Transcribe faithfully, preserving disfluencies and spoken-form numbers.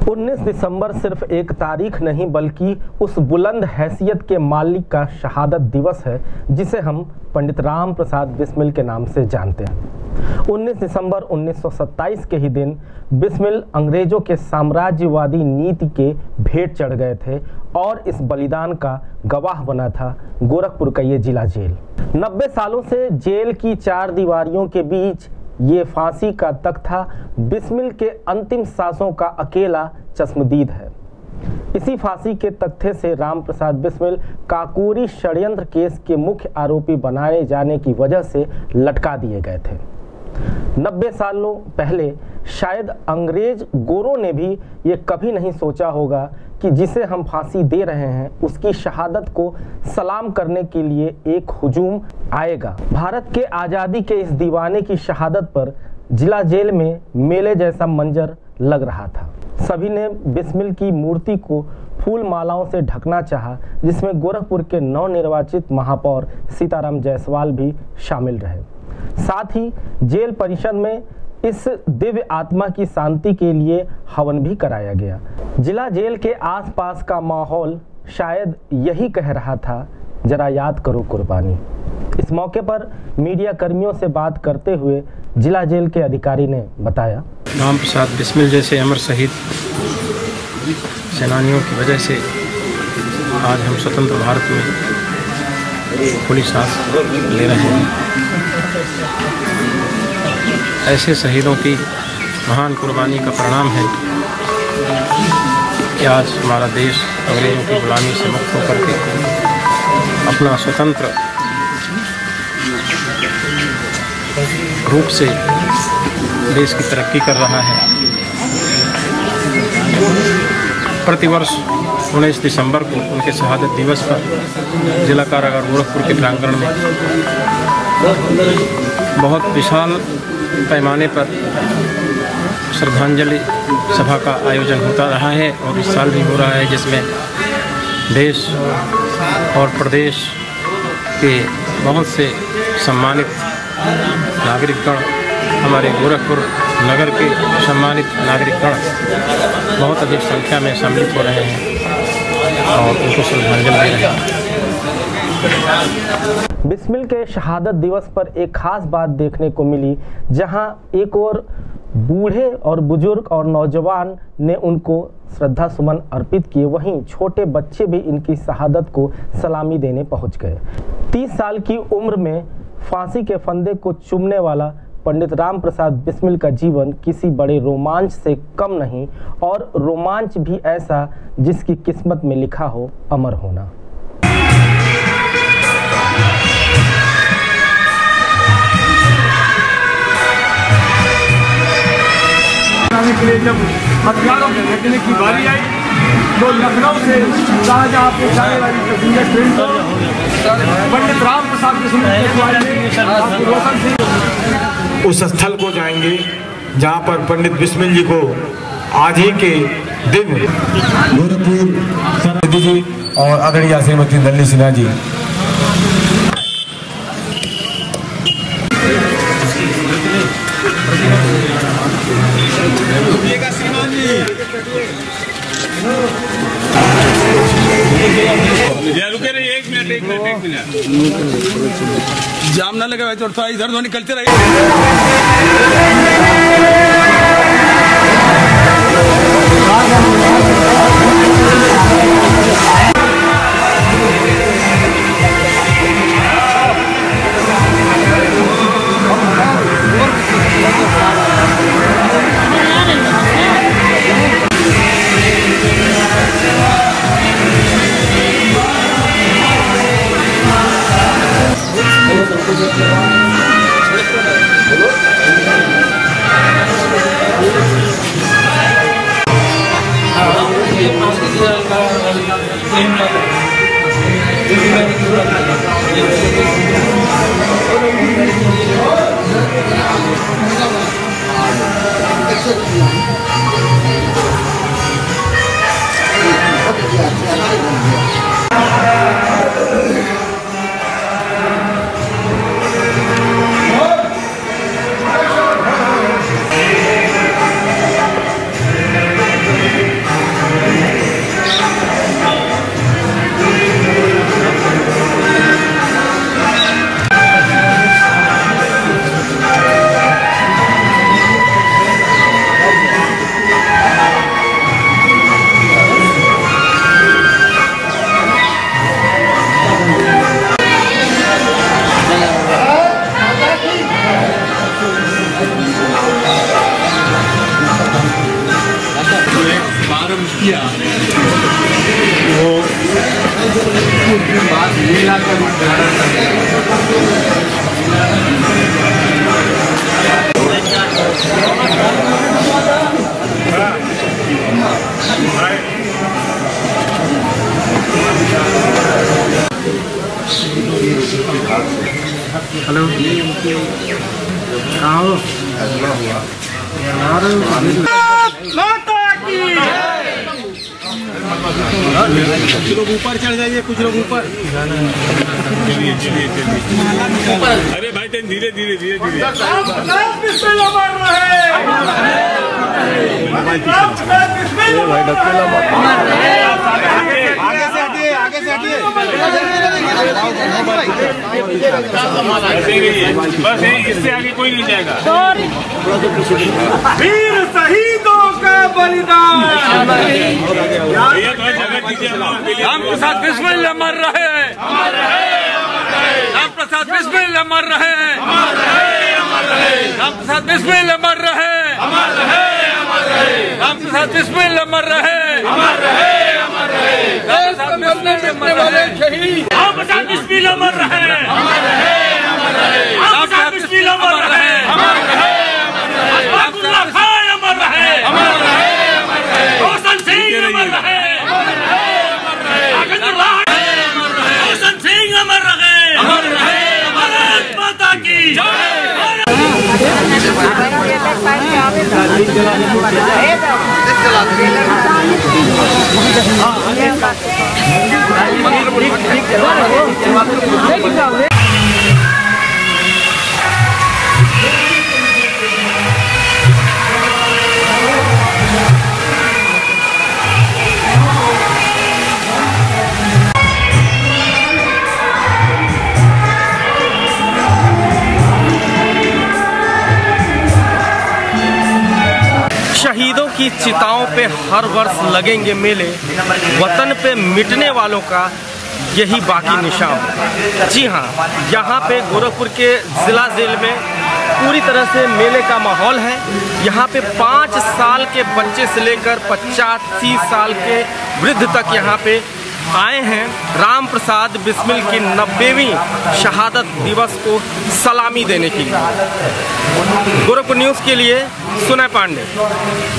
उन्नीस दिसंबर सिर्फ एक तारीख नहीं बल्कि उस बुलंद हैसियत के मालिक का शहादत दिवस है जिसे हम पंडित राम प्रसाद बिस्मिल के नाम से जानते हैं। उन्नीस दिसंबर उन्नीस सौ सत्ताईस के ही दिन बिस्मिल अंग्रेजों के साम्राज्यवादी नीति के भेंट चढ़ गए थे और इस बलिदान का गवाह बना था गोरखपुर का ये जिला जेल। नब्बे सालों से जेल की चार दीवारियों के बीच ये फांसी का तख्ता बिस्मिल के अंतिम सांसों का अकेला चश्मदीद है। इसी फांसी के तख्ते से राम प्रसाद बिस्मिल काकोरी षड्यंत्र केस के मुख्य आरोपी बनाए जाने की वजह से लटका दिए गए थे। नब्बे सालों पहले शायद अंग्रेज गोरों ने भी ये कभी नहीं सोचा होगा कि जिसे हम फांसी दे रहे हैं उसकी शहादत को सलाम करने के लिए एक हुजूम आएगा। भारत के आज़ादी के इस दीवाने की शहादत पर जिला जेल में मेले जैसा मंजर लग रहा था। सभी ने बिस्मिल की मूर्ति को फूल मालाओं से ढकना चाहा, जिसमें गोरखपुर के नवनिर्वाचित महापौर सीताराम जायसवाल भी शामिल रहे। साथ ही जेल परिसर में इस दिव्य आत्मा की शांति के लिए हवन भी कराया गया। जिला जेल के आसपास का माहौल शायद यही कह रहा था, जरा याद करो कुर्बानी। इस मौके पर मीडिया कर्मियों से बात करते हुए जिला जेल के अधिकारी ने बताया, राम प्रसाद बिस्मिल जैसे अमर शहीद सेनानियों की वजह से आज हम स्वतंत्र भारत में खुली सांस ले रहे हैं। ऐसे शहीदों की महान कुर्बानी का परिणाम है कि आज हमारा देश अंग्रेजों की गुलामी से मुक्त होकर के अपना स्वतंत्र रूप से देश की तरक्की कर रहा है। प्रतिवर्ष उन्नीस दिसंबर को उनके शहादत दिवस पर जिला कारागार गोरखपुर के प्रांगण में बहुत विशाल पैमाने पर श्रद्धांजलि सभा का आयोजन होता रहा है और इस साल भी हो रहा है, जिसमें देश और प्रदेश के बहुत से सम्मानित नागरिकगण, हमारे गोरखपुर नगर के सम्मानित नागरिकगण बहुत अधिक संख्या में सम्मिलित हो रहे हैं और उनको श्रद्धांजलि दे रहे हैं। बिस्मिल के शहादत दिवस पर एक खास बात देखने को मिली, जहां एक और बूढ़े और बुजुर्ग और नौजवान ने उनको श्रद्धा सुमन अर्पित किए, वहीं छोटे बच्चे भी इनकी शहादत को सलामी देने पहुंच गए। तीस साल की उम्र में फांसी के फंदे को चूमने वाला पंडित राम प्रसाद बिस्मिल का जीवन किसी बड़े रोमांच से कम नहीं, और रोमांच भी ऐसा जिसकी किस्मत में लिखा हो अमर होना। के लिए जब हथियारों के भेजने की बारी आई तो लखनऊ से शाहजहां पे जाने वाली पैसेंजर ट्रेन को पंडित राम प्रसाद बिस्मिल उस स्थल को जाएंगे जहां पर पंडित बिस्मिल जी को आज ही के दिन गोरखपुर जी और आदरणीय श्रीमती नलिनी सिन्हा जी रुके रहिए, एक मिनट एक मिनट एक मिनट जाम ना लगा भाई, थोड़ा इधर उधर निकलते किया वो कुछ दिन बाद लीला का रूप धारण कर हेलो कहाँ हो? कुछ लोग ऊपर चढ़ जाइए, कुछ लोग ऊपर। अरे भाई धीरे धीरे धीरे धीरे आगे से हटिए, आगे से हटिए। बस इससे आगे कोई नहीं जाएगा। वीर शहीदों का बलिदान। राम प्रसाद बिस्मिल अमर रहे, राम प्रसाद बिस्मिल अमर रहे, राम प्रसाद बिस्मिल अमर रहे, राम प्रसाद बिस्मिल अमर रहे, राम प्रसाद बिस्मिल अमर रहे, राम प्रसाद बिस्मिल अमर रहे, अब्दुल्ला खान अमर रहे, रोशन सिंह अमर रहे, रोशन सिंह अमर रहे, भारत माता की शहीदों की चिताओं पे हर वर्ष लगेंगे मेले, वतन पे मिटने वालों का यही बाकी निशान। जी हाँ, यहाँ पे गोरखपुर के ज़िला जेल में पूरी तरह से मेले का माहौल है। यहाँ पे पाँच साल के बच्चे से लेकर पचासी साल के वृद्ध तक यहाँ पे आए हैं राम प्रसाद बिस्मिल की नब्बेवीं शहादत दिवस को सलामी देने के लिए। गोरखपुर न्यूज़ के लिए सुनय पांडे।